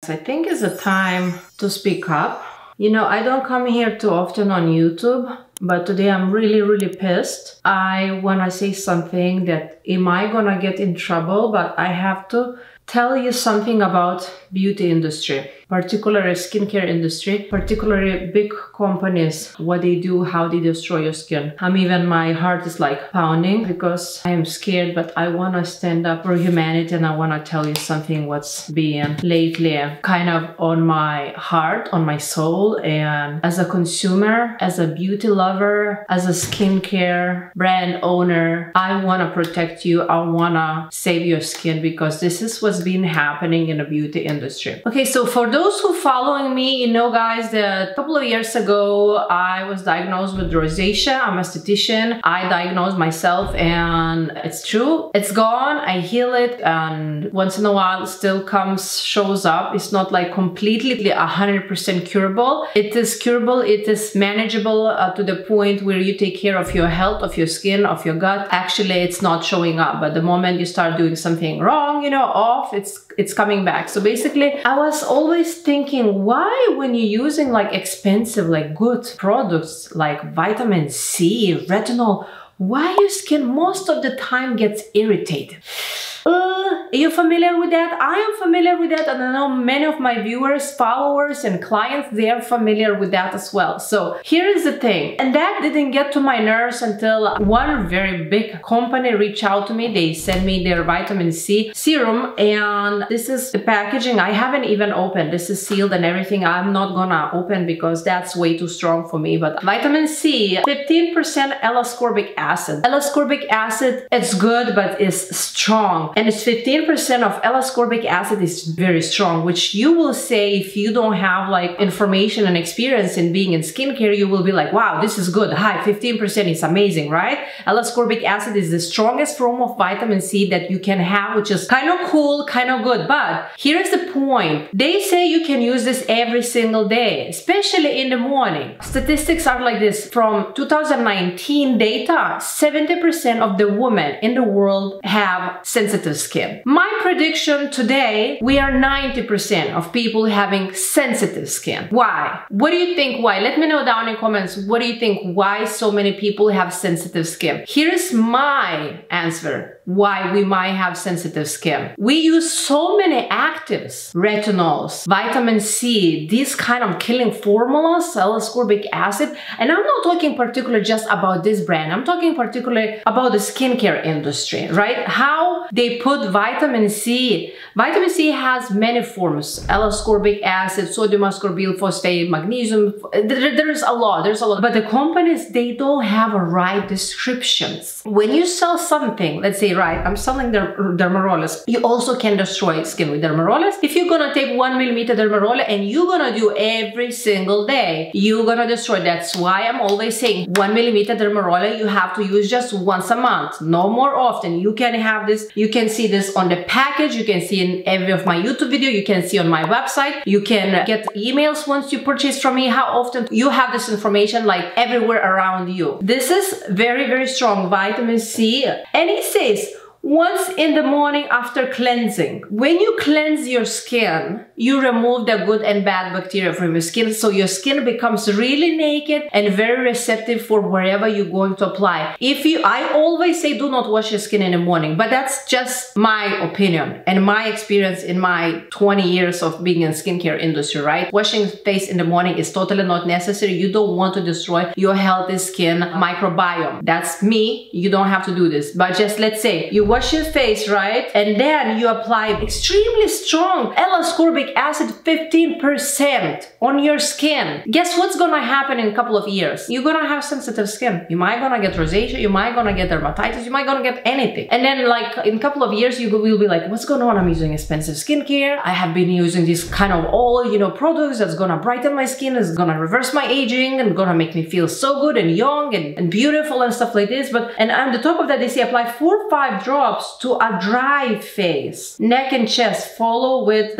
I think it's a time to speak up. You know, I don't come here too often on YouTube, but today I'm really pissed. I want to say something that am I gonna get in trouble, but I have to tell you something about beauty industry, particularly skincare industry, particularly big companies, what they do, how they destroy your skin. Even my heart is like pounding because I am scared, but I want to stand up for humanity and I want to tell you something what's been lately kind of on my heart, on my soul. And as a consumer, as a beauty lover, as a skincare brand owner, I want to protect you. I want to save your skin because this is what's been happening in the beauty industry. Okay, so for those who following me, you know guys, that a couple of years ago I was diagnosed with rosacea. I'm a esthetician. I diagnosed myself and it's true. It's gone. I heal it and once in a while it still shows up. It's not like completely 100% curable. It is curable. It is manageable to the point where you take care of your health, of your skin, of your gut. Actually, it's not showing up, but the moment you start doing something wrong, you know, off, it's coming back. So basically, I was always thinking, why when you're using like expensive, like good products like vitamin C, retinol, why your skin most of the time gets irritated? Are you familiar with that? I am familiar with that, and I know many of my viewers, followers, and clients, they are familiar with that as well. So here is the thing, and that didn't get to my nerves until one very big company reached out to me. They sent me their vitamin C serum, and this is the packaging. I haven't even opened. This is sealed and everything. I'm not gonna open because that's way too strong for me. But vitamin C, 15% L-ascorbic acid. L-ascorbic acid, it's good, but it's strong. And it's 15% of L-ascorbic acid is very strong, which you will say if you don't have like information and experience in being in skincare, you will be like, wow, this is good. Hi, 15% is amazing, right? L-ascorbic acid is the strongest form of vitamin C that you can have, which is kind of cool, kind of good. But here's the point. They say you can use this every single day, especially in the morning. Statistics are like this. From 2019 data, 70% of the women in the world have sensitive skin. My prediction today, we are 90% of people having sensitive skin. Why? What do you think why? Let me know down in comments. What do you think why so many people have sensitive skin? Here's my answer. Why we might have sensitive skin. We use so many actives, retinols, vitamin C, these kind of killing formulas, L-ascorbic acid. And I'm not talking particularly just about this brand. I'm talking particularly about the skincare industry, right? How they put vitamin C. Vitamin C has many forms. L-ascorbic acid, sodium ascorbyl phosphate, magnesium. There's a lot. But the companies, they don't have a right descriptions. When you sell something, let's say, right, I'm selling Dermarollis. You also can destroy skin with Dermarollis. If you're gonna take 1 millimeter Dermarollis and you're gonna do every single day, you're gonna destroy. That's why I'm always saying 1 millimeter Dermarollis you have to use just once a month, no more often. You can have this, you can see this on the package, you can see in every of my YouTube video, you can see on my website, you can get emails once you purchase from me, how often you have this information like everywhere around you. This is very strong vitamin C, and it says once in the morning after cleansing. When you cleanse your skin, you remove the good and bad bacteria from your skin, so your skin becomes really naked and very receptive for wherever you're going to apply. I always say do not wash your skin in the morning, but that's just my opinion and my experience in my 20 years of being in skincare industry, right? Washing face in the morning is totally not necessary. You don't want to destroy your healthy skin microbiome. That's me. You don't have to do this, but just let's say you wash your face, right? And then you apply extremely strong L-ascorbic acid, 15% on your skin. Guess what's gonna happen in a couple of years? You're gonna have sensitive skin. You might gonna get rosacea, you might gonna get dermatitis, you might gonna get anything. And then like in a couple of years, you will be like, what's going on? I'm using expensive skincare. I have been using this kind of oil, you know, products that's gonna brighten my skin, is gonna reverse my aging and gonna make me feel so good and young and beautiful and stuff like this. And on the top of that, they say apply 4 or 5 drops drops to a dry face. Neck and chest, follow with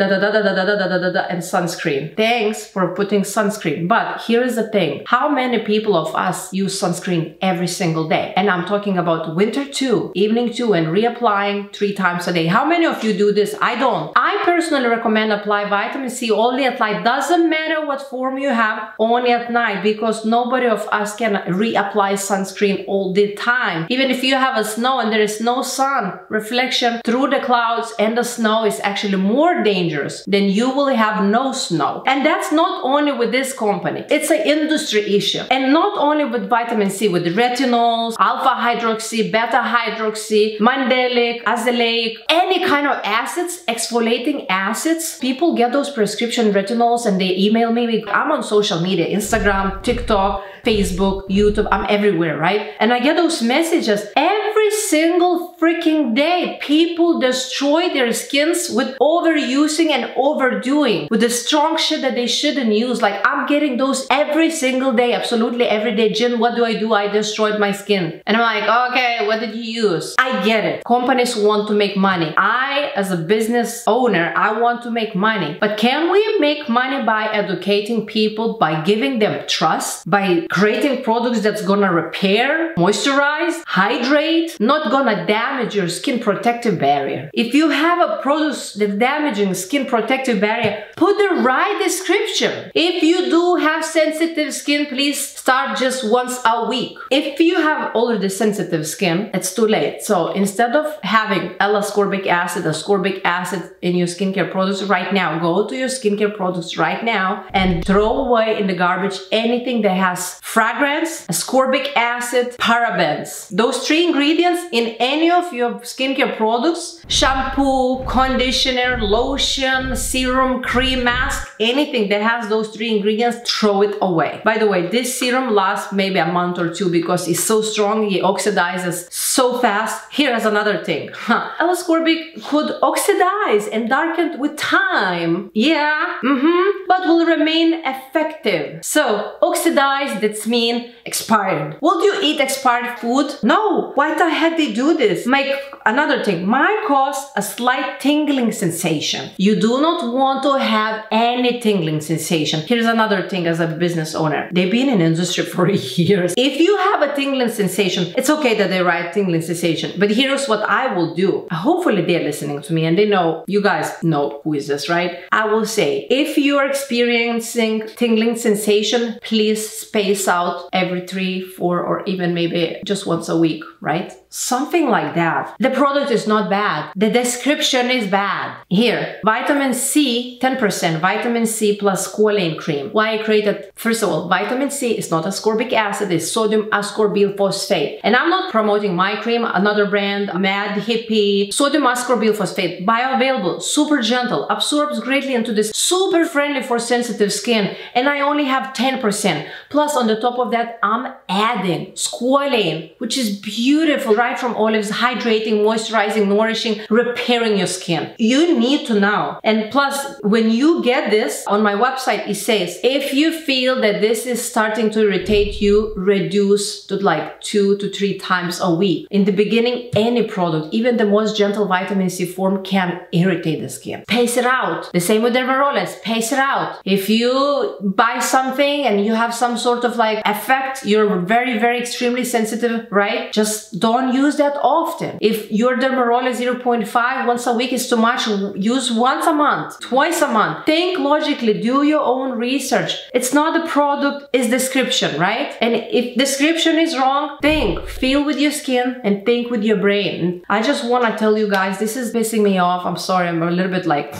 and sunscreen. Thanks for putting sunscreen. But here is the thing. How many people of us use sunscreen every single day? And I'm talking about winter 2, evening 2, and reapplying 3 times a day. How many of you do this? I don't. I personally recommend apply vitamin C only at night. Doesn't matter what form you have, only at night, because nobody of us can reapply sunscreen all the time. Even if you have a snow and there is no sun, reflection through the clouds and the snow is actually more dangerous than you will have no snow. And that's not only with this company. It's an industry issue. And not only with vitamin C, with retinols, alpha hydroxy, beta hydroxy, mandelic, azelaic, any kind of acids, exfoliating acids. People get those prescription retinols and they email me. I'm on social media, Instagram, TikTok, Facebook, YouTube, I'm everywhere, right? And I get those messages every single freaking day. People destroy their skins with overusing and overdoing, with the strong shit that they shouldn't use. Like, I'm getting those every single day, absolutely every day. Jen, what do? I destroyed my skin. And I'm like, okay, what did you use? I get it. Companies want to make money. I, as a business owner, I want to make money. But can we make money by educating people, by giving them trust, by creating products that's gonna repair, moisturize, hydrate, not gonna damage your skin protective barrier? If you have a product that's damaging skin protective barrier, put the right description. If you do have sensitive skin, please start just once a week. If you have already sensitive skin, it's too late. So instead of having L-ascorbic acid, ascorbic acid in your skincare products right now, go to your skincare products right now and throw away in the garbage anything that has fragrance, ascorbic acid, parabens. Those 3 ingredients in any of your skincare products, shampoo, conditioner, lotion, serum, cream, mask, anything that has those 3 ingredients, throw it away. By the way, this serum lasts maybe a month or 2 because it's so strong, it oxidizes so fast. Here's another thing. L-ascorbic could oxidize and darken with time. Yeah, but will remain effective. So, oxidized, that's mean expired. Would you eat expired food? No. Why the heck they do this? Another thing, might cause a slight tingling sensation. You do not want to have any tingling sensation. Here's another thing as a business owner. They've been in the industry for years. If you have a tingling sensation, it's okay that they write tingling sensation, but here's what I will do. Hopefully they're listening to me and they know, you guys know who is this, right? I will say, if you're experiencing tingling sensation, please space out every 3, 4, or even maybe just once a week, right? Something like that. The product is not bad. The description is bad. Here, vitamin C, 10%, vitamin C plus squalane cream. Why I created, first of all, vitamin C is not ascorbic acid, it's sodium ascorbyl phosphate. And I'm not promoting my cream, another brand, Mad Hippie, sodium ascorbyl phosphate, bioavailable, super gentle, absorbs greatly into this, super friendly for sensitive skin, and I only have 10%. Plus on the top of that, I'm adding squalane, which is beautiful, right from olives, hydrating, moisturizing, nourishing, repairing your skin. You need to know. And plus, when you get this, on my website, it says, if you feel that this is starting to irritate you, reduce to like 2 to 3 times a week. In the beginning, any product, even the most gentle vitamin C form, can irritate the skin. Pace it out. The same with Dermarollins, pace it out. If you buy something and you have some sort of like effect, you're very, very extremely sensitive, right? Just don't use that often. If your Dermarollins 0.5 once a week is too much, use once a month, twice a month. Think logically, do your own research. It's not the product, it's description, right? And if description is wrong, think, feel with your skin and think with your brain. I just want to tell you guys, this is pissing me off. I'm sorry, I'm a little bit like,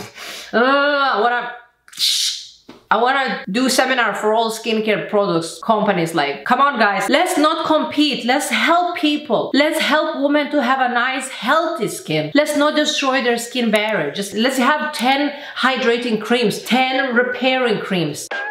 I want to do seminar for all skincare products companies. Like, come on guys, let's not compete. Let's help people. Let's help women to have a nice, healthy skin. Let's not destroy their skin barrier. Just let's have 10 hydrating creams, 10 repairing creams.